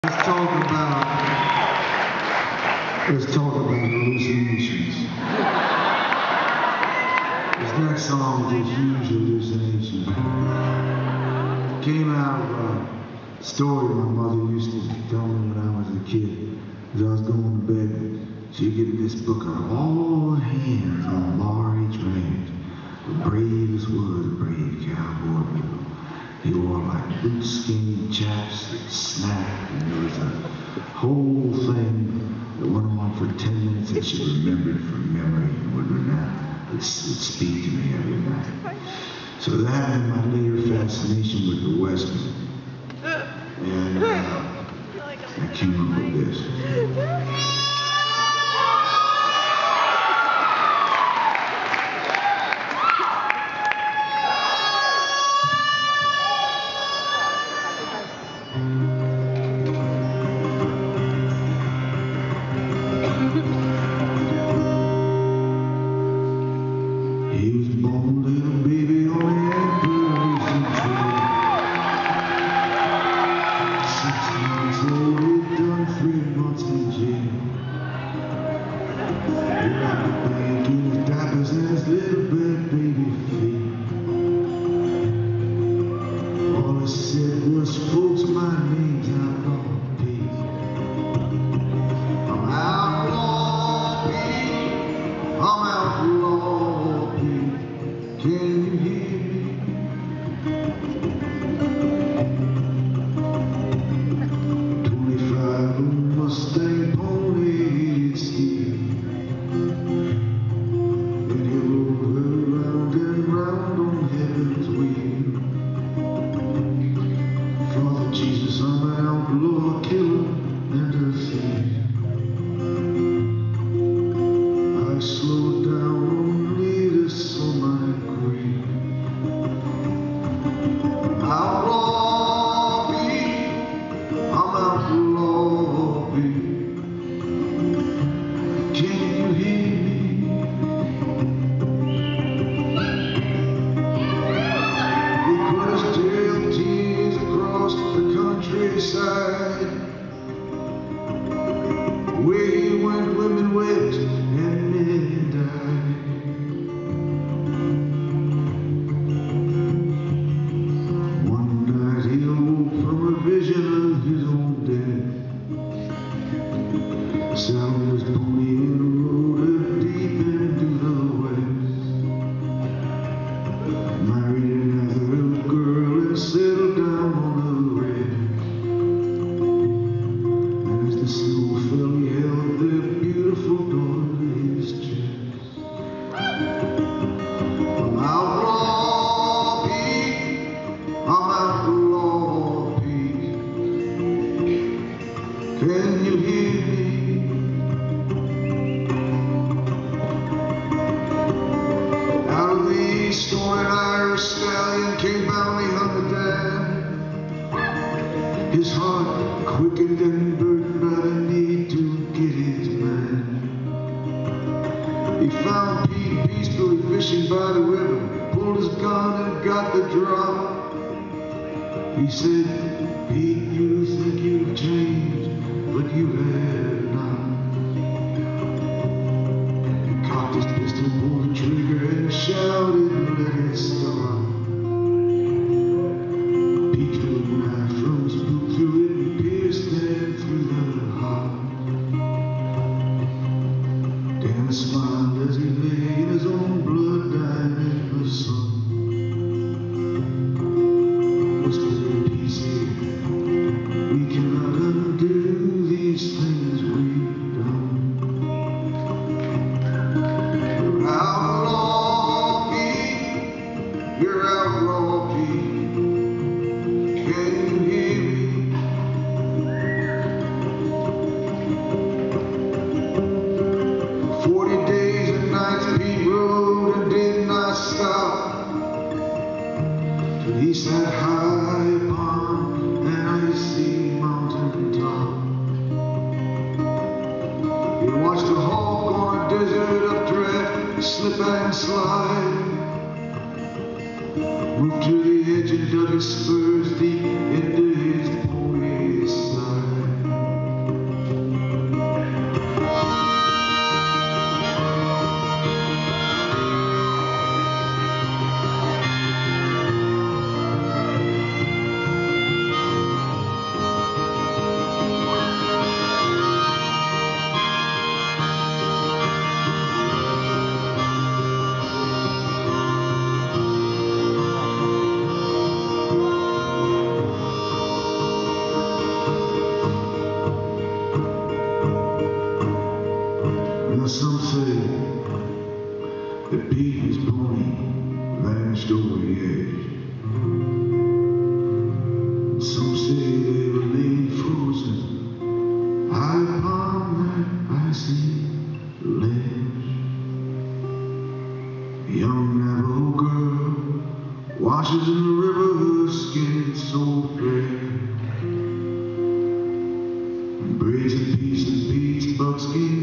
Let's talk about hallucinations. This next song is a huge hallucination. It came out of a story my mother used to tell me when I was a kid. As I was going to bed, she'd give me this book of all hands on Barge Ranch. The bravest was a brave cowboy. He wore like boot skinny chaps that snapped, and there was a whole thing that went on for 10 minutes that she remembered from memory and would speak to me every night. So that and my later fascination with the Western. And I came up with this. He was born little baby on the Appalachian Trail. 6 months old, he'd done 3 months in jail. He robbed the bank in his diapers and his little bad baby feet. All he said was, folks, my name's Outlaw Pete. I'm Outlaw Pete. I'm Outlaw Pete. Can you hear me? 25 Mustang pony steel. And he rode her round and round on heaven's wheel. Father Jesus, I'm an outlaw, killer, and a thief. I slowed down only to sow my grief. Outlaw Pete, I'm Outlaw Pete. Can you hear me? He put his tail tears across the countryside. Where he went, women wept and men died. One night he awoke from a vision of his own death. Saddled his pony and rode her deep into the west. Married another little girl and settled down on the rest. And as the snow fell, he held their beautiful daughter in his chest. I'm Outlaw Pete. I'm Outlaw Pete. Can you hear me? Out of the east, on an Irish stallion came bounding on the dam. His heart quickened and burdened by the need to get his man. He found Pete peacefully fishing by the river, pulled his gun and got the drop. He said, Pete, you think you've changed, but you have not. He cocked his pistol, pulled the trigger, and shouted, let it stop. Pete drew a knife from his boot, threw it and pierced them through the heart. Dan smiled as he lay in his own blood, dying in the sun. Whispered, easy, we cannot undo these things we've done. You're Outlaw Pete, you're Outlaw Pete. Can you hear me? For 40 days and nights Pete rode and did not stop, till he sat high upon an icy mountain top. He watched a hawk on a desert updraft slip and slide, moved to the edge and dug his spurs deep into his pony's side. whiskey